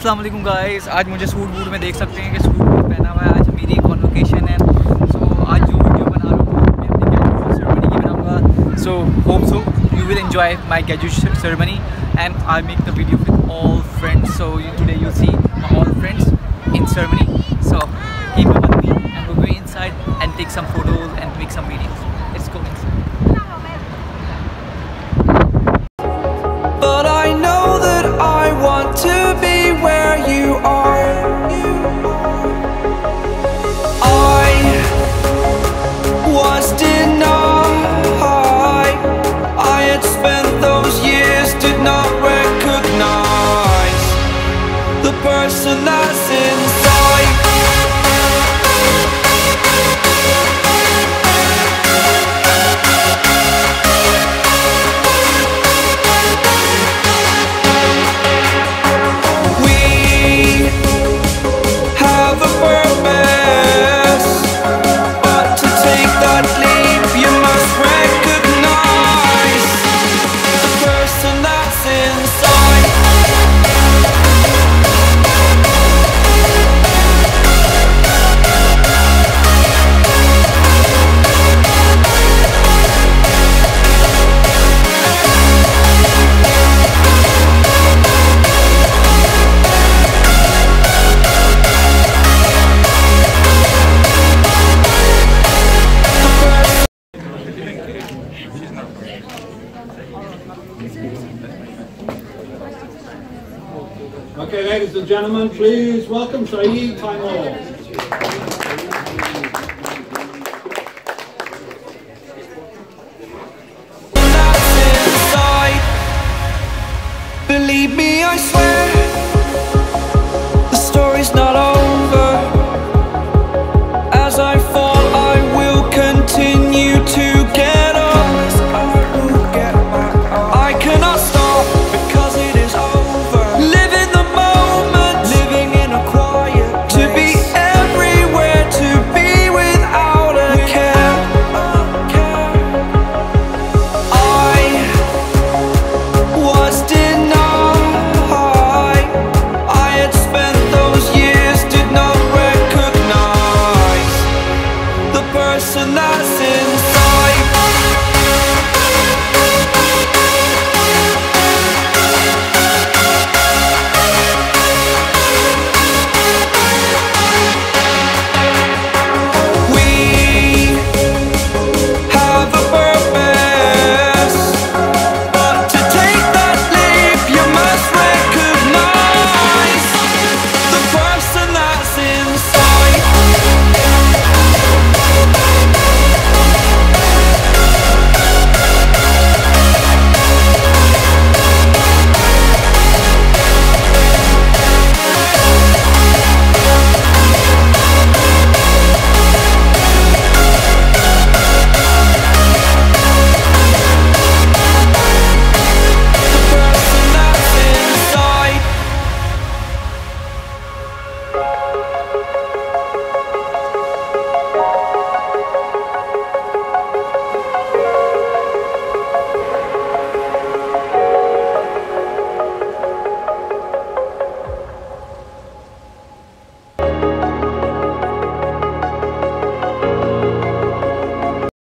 अस्सलाम वालेकुम गाइस। आज मुझे सूट बूट में देख सकते हैं कि सूट बूट पहना हुआ है। आज मेरी कॉन्वोकेशन है, सो आज जो वीडियो बना रहा हूँ मैं अपनी ग्रेजुएशन सेरेमनी की बनाऊँगा। So hope so you will enjoy my graduation ceremony and I make the video with all friends. So today you see all friends in ceremony, so keep up with me and we'll go inside and take some photos and make some videos. Let's go inside. But I know that I want to be where you are. I was denied. I had spent those years, did not recognize the person that's inside. We have a purpose, but to take that leap you must recognize the person that's inside. Okay, ladies and gentlemen, please welcome Saeed, Taimoor. That's inside. Believe me, I swear, the story's not over. As I fall, I will continue to get up. I cannot stop because it is over. Live in the moment, living in a quiet place. To be everywhere, to be without a care. I was denied. I had spent those years, did not recognize the person that's inside.